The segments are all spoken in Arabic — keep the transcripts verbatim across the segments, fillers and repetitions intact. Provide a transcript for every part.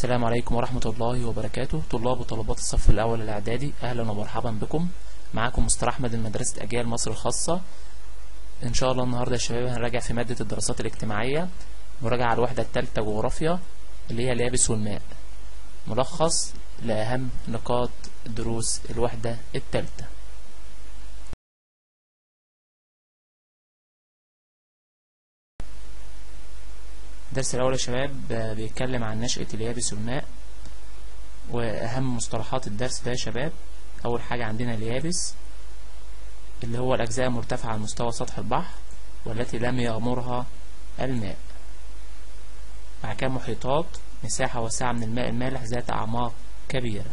السلام عليكم ورحمة الله وبركاته. طلاب وطالبات الصف الأول الإعدادي، أهلا ومرحبا بكم. معاكم مستر أحمد من مدرسة أجيال مصر الخاصة. إن شاء الله النهاردة يا شباب هنراجع في مادة الدراسات الاجتماعية، مراجعة على الوحدة الثالثة جغرافيا اللي هي اليابس والماء. ملخص لأهم نقاط دروس الوحدة الثالثة. الدرس الأول يا شباب بيتكلم عن نشأة اليابس والماء وأهم مصطلحات الدرس ده يا شباب. أول حاجة عندنا اليابس اللي هو الأجزاء المرتفعة عن مستوى سطح البحر والتي لم يغمرها الماء. بعد كده محيطات، مساحة واسعة من الماء المالح ذات أعماق كبيرة.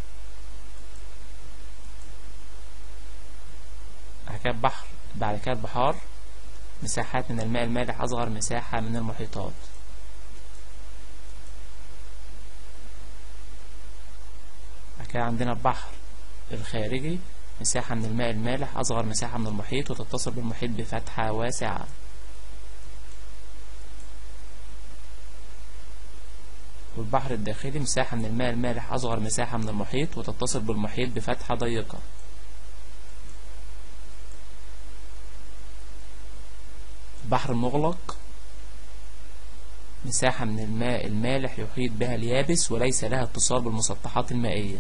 بعد كده البحر بعد كده البحار، مساحات من الماء المالح أصغر مساحة من المحيطات. بعد كده عندنا البحر الخارجي، مساحة من الماء المالح أصغر مساحة من المحيط وتتصل بالمحيط بفتحة واسعة. والبحر الداخلي، مساحة من الماء المالح أصغر مساحة من المحيط وتتصل بالمحيط بفتحة ضيقة. البحر المغلق، مساحة من الماء المالح يحيط بها اليابس وليس لها اتصال بالمسطحات المائية.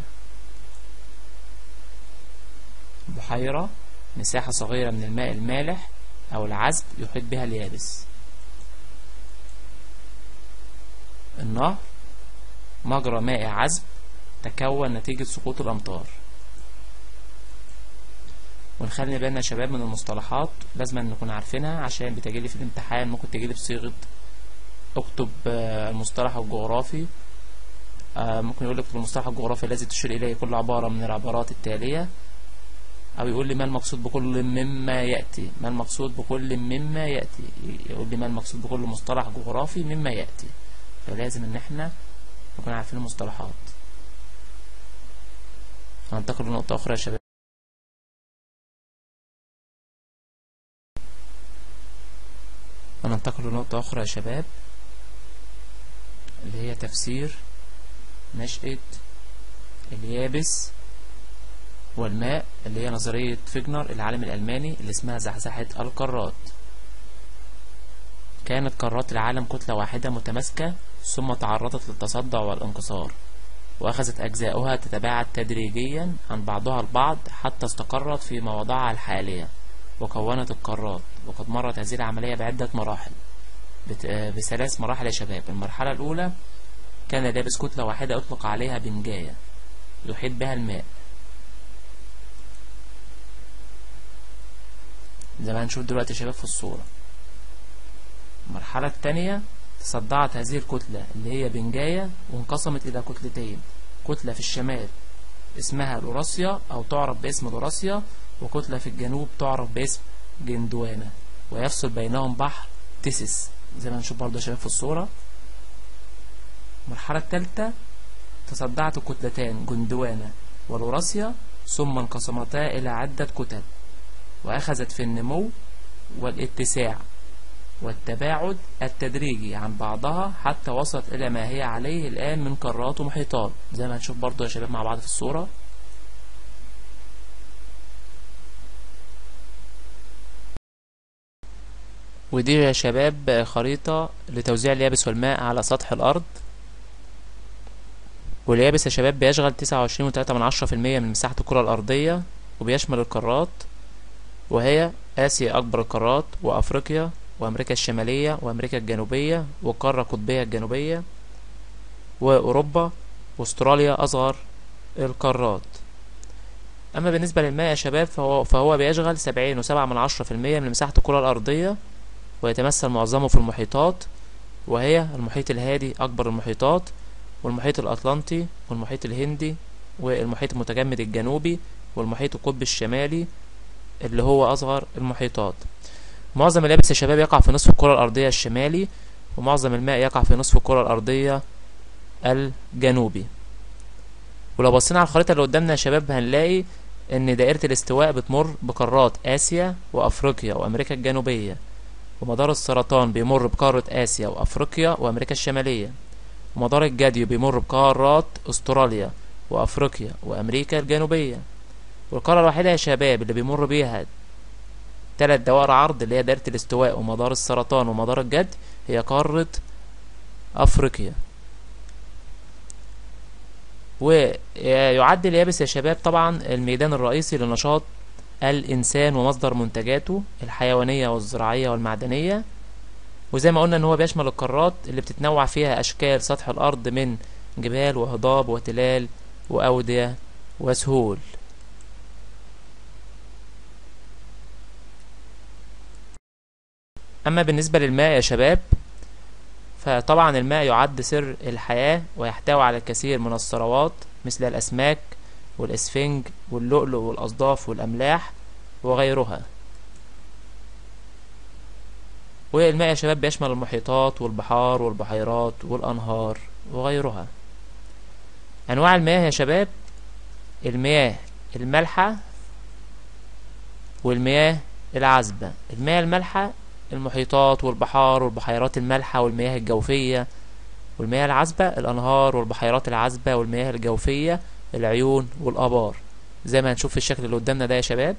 البحيرة، مساحة صغيرة من الماء المالح أو العذب يحيط بها اليابس. النهر، مجرى مائي عذب تكون نتيجة سقوط الأمطار. ونخلي بالنا يا شباب من المصطلحات، لازم نكون عارفينها عشان بتجيلي في الامتحان، ممكن تجيلي بصيغة اكتب المصطلح الجغرافي. ممكن يقول لك في المصطلح الجغرافي الذي تشير إليه كل عبارة من العبارات التالية، أو يقول لي ما المقصود بكل مما يأتي. ما المقصود بكل مما يأتي، يقول لي ما المقصود بكل مصطلح جغرافي مما يأتي. فلازم إن احنا نكون عارفين المصطلحات. هننتقل لنقطة أخرى يا شباب. هننتقل لنقطة أخرى يا شباب اللي هي تفسير نشأة اليابس والماء، اللي هي نظرية فيجنر العالم الألماني اللي اسمها زحزحة القارات. كانت قارات العالم كتلة واحدة متماسكة ثم تعرضت للتصدع والانكسار، وأخذت أجزاؤها تتباعد تدريجيا عن بعضها البعض حتى استقرت في مواضعها الحالية وكونت القارات. وقد مرت هذه العملية بعدة مراحل، بثلاث مراحل يا شباب. المرحلة الأولى كان اليابس كتلة واحدة يطلق عليها بنجاية يحيط بها الماء، زي ما هنشوف دلوقتي يا شباب في الصورة. المرحلة الثانية تصدعت هذه الكتلة اللي هي بنجاية وانقسمت إلى كتلتين، كتلة في الشمال اسمها لوراسيا أو تعرف باسم لوراسيا، وكتلة في الجنوب تعرف باسم جندوانا، ويفصل بينهم بحر تيسيس زي ما هنشوف برضه يا شباب في الصورة. المرحلة الثالثة تصدعت الكتلتان جندوانا ولوراسيا ثم انقسمتا إلى عدة كتل، وأخذت في النمو والاتساع والتباعد التدريجي عن بعضها حتى وصلت إلى ما هي عليه الآن من قارات ومحيطات، زي ما هنشوف برضه يا شباب مع بعض في الصورة. ودي يا شباب خريطة لتوزيع اليابس والماء على سطح الأرض. واليابس يا شباب بيشغل تسعة وعشرين وتلاتة من عشرة في المية من مساحة الكرة الأرضية، وبيشمل القارات، وهي آسيا أكبر القارات، وأفريقيا، وأمريكا الشمالية، وأمريكا الجنوبية، والقارة القطبية الجنوبية، وأوروبا، وأستراليا أصغر القارات. أما بالنسبة للماء يا شباب فهو, فهو بيشغل سبعين وسبعة من عشرة في المية من مساحة الكرة الأرضية، ويتمثل معظمه في المحيطات، وهي المحيط الهادي أكبر المحيطات، والمحيط الأطلنطي، والمحيط الهندي، والمحيط المتجمد الجنوبي، والمحيط القطبي الشمالي اللي هو أصغر المحيطات. معظم اليابس يا شباب يقع في نصف الكرة الأرضية الشمالي، ومعظم الماء يقع في نصف الكرة الأرضية الجنوبي. ولو بصينا على الخريطة اللي قدامنا يا شباب هنلاقي إن دائرة الاستواء بتمر بقارات آسيا وأفريقيا وأمريكا الجنوبية، ومدار السرطان بيمر بقارة آسيا وأفريقيا وأمريكا الشمالية، ومدار الجدي بيمر بقارات استراليا وافريقيا وامريكا الجنوبية. والقارة الوحيدة يا شباب اللي بيمر بيها تلات دوائر عرض اللي هي دايرة الاستواء ومدار السرطان ومدار الجدي هي قارة افريقيا. ويعد اليابس يا شباب طبعا الميدان الرئيسي لنشاط الانسان ومصدر منتجاته الحيوانية والزراعية والمعدنية. وزي ما قلنا ان هو بيشمل القارات اللي بتتنوع فيها اشكال سطح الارض من جبال وهضاب وتلال واودية وسهول. اما بالنسبة للماء يا شباب فطبعا الماء يعد سر الحياة ويحتوي على الكثير من الثروات مثل الاسماك والاسفنج واللؤلؤ والاصداف والاملاح وغيرها. والماء يا شباب بيشمل المحيطات والبحار والبحيرات والأنهار وغيرها. أنواع المياه يا شباب المياه المالحة والمياه العذبة. المياه المالحة المحيطات والبحار والبحيرات المالحة والمياه الجوفية، والمياه العذبة الأنهار والبحيرات العذبة والمياه الجوفية العيون والآبار زي ما هنشوف في الشكل اللي قدامنا ده يا شباب.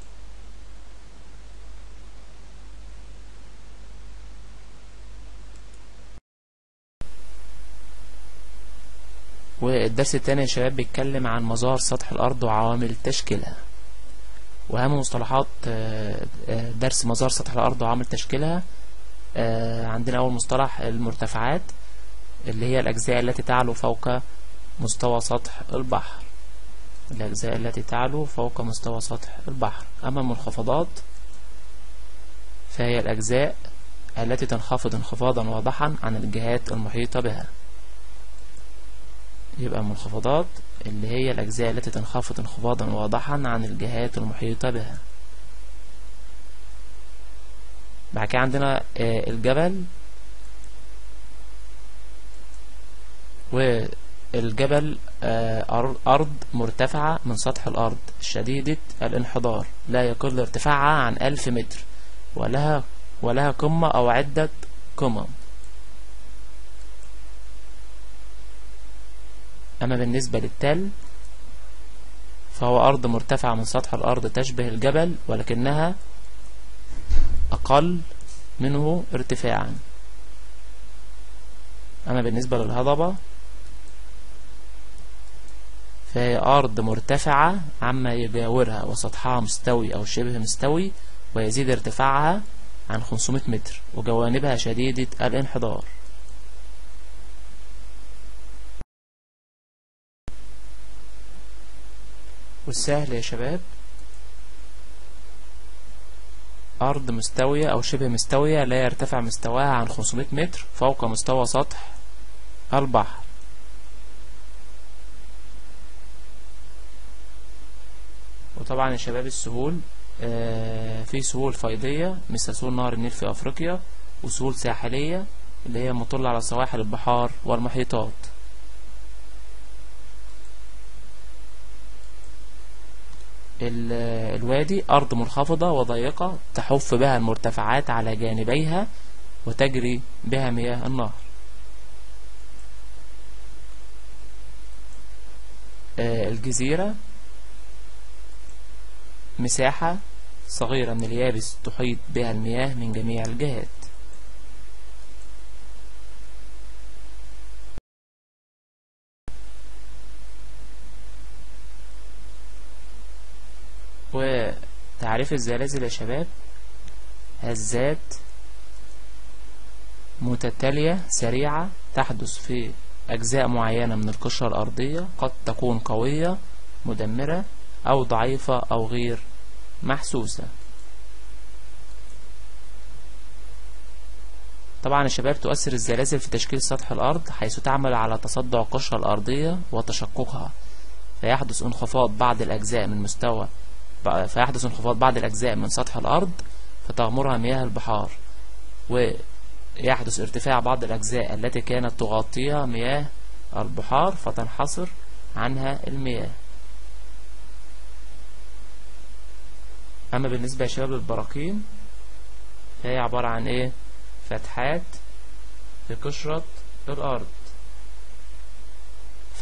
والدرس التاني يا شباب بيتكلم عن مظاهر سطح الأرض وعوامل تشكيلها. وأهم مصطلحات درس مظاهر سطح الأرض وعوامل تشكيلها عندنا أول مصطلح المرتفعات اللي هي الأجزاء التي تعلو فوق مستوى سطح البحر. الأجزاء التي تعلو فوق مستوى سطح البحر. أما المنخفضات فهي الأجزاء التي تنخفض انخفاضا واضحا عن الجهات المحيطة بها. يبقى المنخفضات اللي هي الأجزاء التي تنخفض انخفاضا واضحا عن الجهات المحيطة بها. بعد كده عندنا الجبل. والجبل أرض مرتفعة من سطح الأرض شديدة الانحدار لا يقل ارتفاعها عن ألف متر ولها ولها قمة أو عدة قمم. أما بالنسبة للتل فهو أرض مرتفعة من سطح الأرض تشبه الجبل ولكنها أقل منه ارتفاعا. أما بالنسبة للهضبة فهي أرض مرتفعة عما يجاورها وسطحها مستوي أو شبه مستوي ويزيد ارتفاعها عن خمسمائة متر وجوانبها شديدة الانحدار. والسهل يا شباب أرض مستوية أو شبه مستوية لا يرتفع مستواها عن خمسمائة متر فوق مستوى سطح البحر. وطبعا يا شباب السهول آه في سهول فيضية مثل سهول نهر النيل في أفريقيا، وسهول ساحلية اللي هي مطلة على سواحل البحار والمحيطات. الوادي أرض منخفضة وضيقة تحف بها المرتفعات على جانبيها وتجري بها مياه النهر. الجزيرة مساحة صغيرة من اليابس تحيط بها المياه من جميع الجهات. وتعريف الزلازل يا شباب هزات متتالية سريعة تحدث في أجزاء معينة من القشرة الأرضية، قد تكون قوية مدمرة أو ضعيفة أو غير محسوسة. طبعا يا شباب تؤثر الزلازل في تشكيل سطح الأرض حيث تعمل على تصدع القشرة الأرضية وتشققها، فيحدث انخفاض بعض الأجزاء من مستوى فيحدث انخفاض بعض الأجزاء من سطح الأرض فتغمرها مياه البحار، ويحدث ارتفاع بعض الأجزاء التي كانت تغطيها مياه البحار فتنحصر عنها المياه. أما بالنسبة يا شباب للبراكين فهي عبارة عن إيه؟ فتحات في قشرة الأرض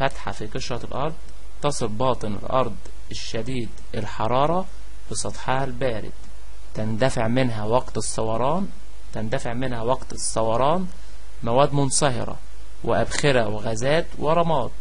فتحة في قشرة الأرض تصل باطن الأرض الشديد الحرارة بسطحها البارد، تندفع منها وقت الصوران تندفع منها وقت الصوران مواد منصهرة وأبخرة وغازات ورماد.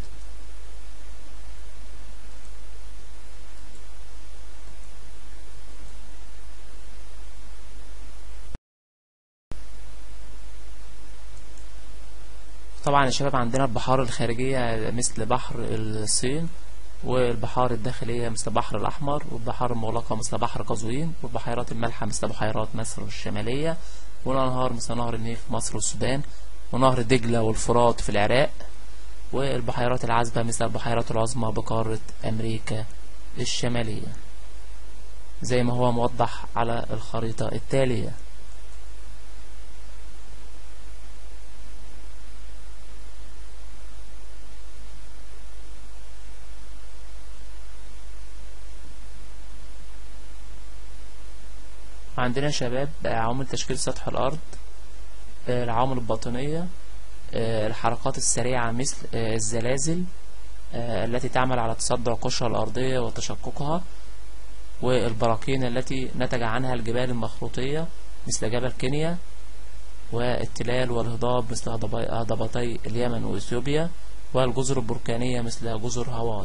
طبعا يا شباب عندنا البحار الخارجية مثل بحر الصين، والبحار الداخلية مثل بحر الأحمر، والبحار المغلقة مثل بحر قزوين، والبحيرات المالحة مثل بحيرات مصر الشمالية، والأنهار مثل نهر النيل في مصر والسودان، ونهر دجلة والفرات في العراق، والبحيرات العذبة مثل البحيرات العظمى بقارة أمريكا الشمالية زي ما هو موضح على الخريطة التالية. عندنا يا شباب عوامل تشكيل سطح الأرض: العوامل الباطنية، الحركات السريعة مثل الزلازل التي تعمل على تصدع القشرة الأرضية وتشققها، والبراكين التي نتج عنها الجبال المخروطية مثل جبل كينيا، والتلال والهضاب مثل هضبتي اليمن وإثيوبيا، والجزر البركانية مثل جزر هاواي.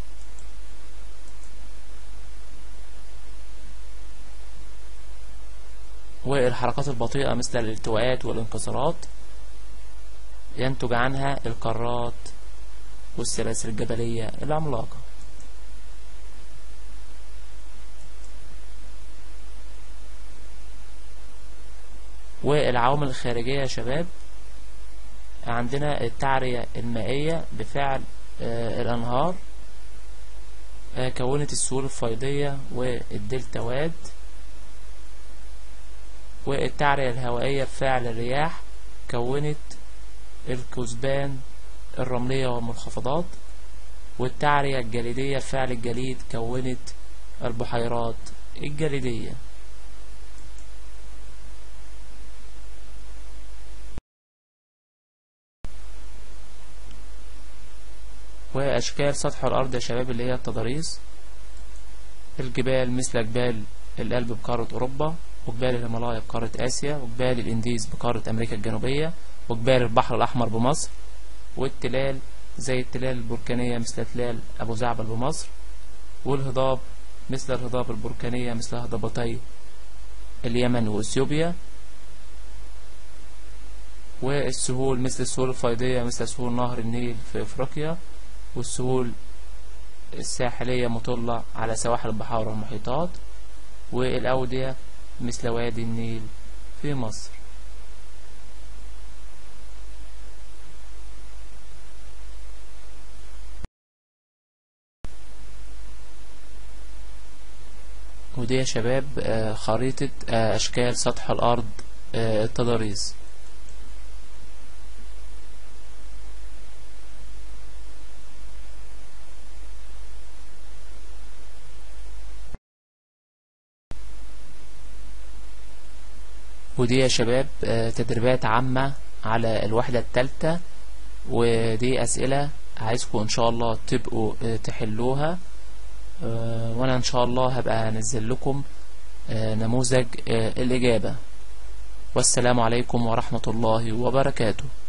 والحركات البطيئة مثل الالتواءات والانكسارات ينتج عنها القارات والسلاسل الجبلية العملاقة. والعوامل الخارجية يا شباب عندنا التعرية المائية بفعل آه الأنهار آه كونت السهول الفيضية والدلتوات، والتعرية الهوائية بفعل الرياح كونت الكثبان الرملية والمنخفضات، والتعرية الجليدية بفعل الجليد كونت البحيرات الجليدية. وأشكال سطح الأرض يا شباب اللي هي التضاريس: الجبال مثل جبال الألب بقارة أوروبا، وجبال الهيمالايا بقارة آسيا، وجبال الإنديز بقارة أمريكا الجنوبية، وجبال البحر الأحمر بمصر، والتلال زي التلال البركانية مثل تلال أبو زعبل بمصر، والهضاب مثل الهضاب البركانية مثل هضبتي اليمن وإثيوبيا، والسهول مثل السهول الفيضية مثل سهول نهر النيل في أفريقيا، والسهول الساحلية مطلة على سواحل البحار والمحيطات، والأودية مثل وادي النيل في مصر. ودي يا شباب خريطة أشكال سطح الأرض التضاريس. ودي يا شباب تدريبات عامة على الوحدة الثالثة، ودي أسئلة عايزكم إن شاء الله تبقوا تحلوها، وأنا إن شاء الله هبقى أنزل لكم نموذج الإجابة. والسلام عليكم ورحمة الله وبركاته.